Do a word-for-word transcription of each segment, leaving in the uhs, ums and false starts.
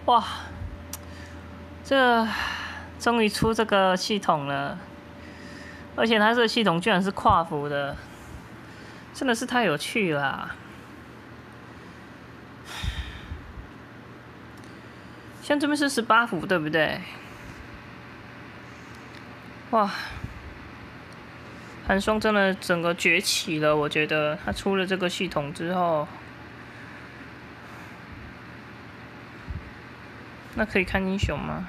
哇，这终于出这个系统了，而且它这个系统居然是跨服的，真的是太有趣了啊。像这边是十八伏，对不对？哇，寒霜真的整个崛起了，我觉得它出了这个系统之后，那可以看英雄吗？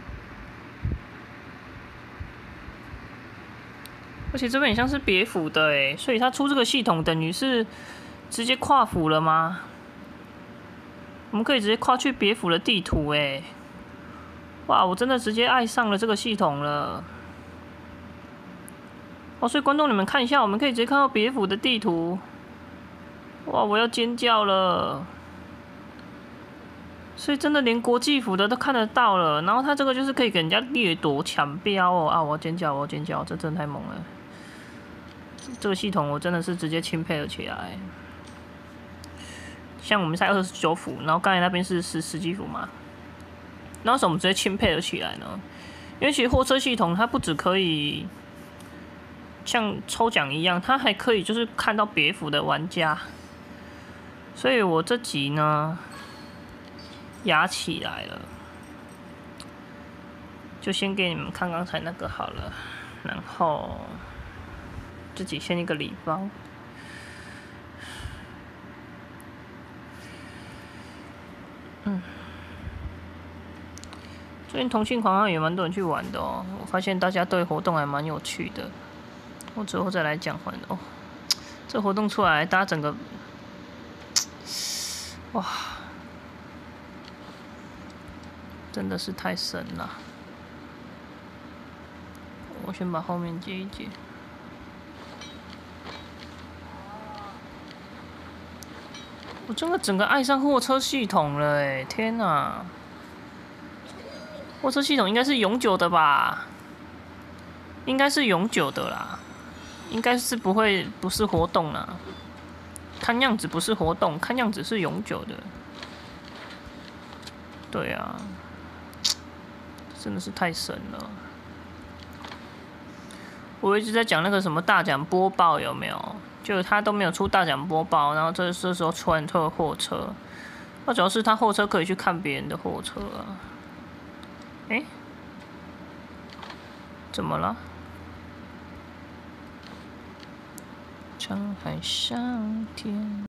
而且这边很像是别府的诶，所以它出这个系统等于是直接跨府了吗？我们可以直接跨去别府的地图诶。哇，我真的直接爱上了这个系统了。哦，所以观众你们看一下，我们可以直接看到别府的地图。哇，我要尖叫了！所以真的连国际服的都看得到了，然后它这个就是可以给人家掠夺抢标哦啊！我要尖叫，我要尖叫，这真的太猛了！这个系统我真的是直接钦佩了起来。像我们才二十九伏，然后刚才那边是十十几伏嘛，然后为什么我们直接钦佩了起来呢？因为其实货车系统它不只可以像抽奖一样，它还可以就是看到别府的玩家，所以我这集呢压起来了，就先给你们看刚才那个好了，然后自己先一个礼包。嗯，最近同性狂欢也蛮多人去玩的哦，我发现大家对活动还蛮有趣的。我之后再来讲完哦。这活动出来，大家整个，哇，真的是太神了。我先把后面接一接。我真的整个爱上货车系统了哎！天哪，货车系统应该是永久的吧？应该是永久的啦，应该是不会不是活动啦。看样子不是活动，看样子是永久的。对啊，真的是太神了。我一直在讲那个什么大奖播报有没有？就他都没有出大奖播报，然后这这时候突然出了货车，那主要是他货车可以去看别人的货车啊。哎、欸，怎么了？沧海桑田。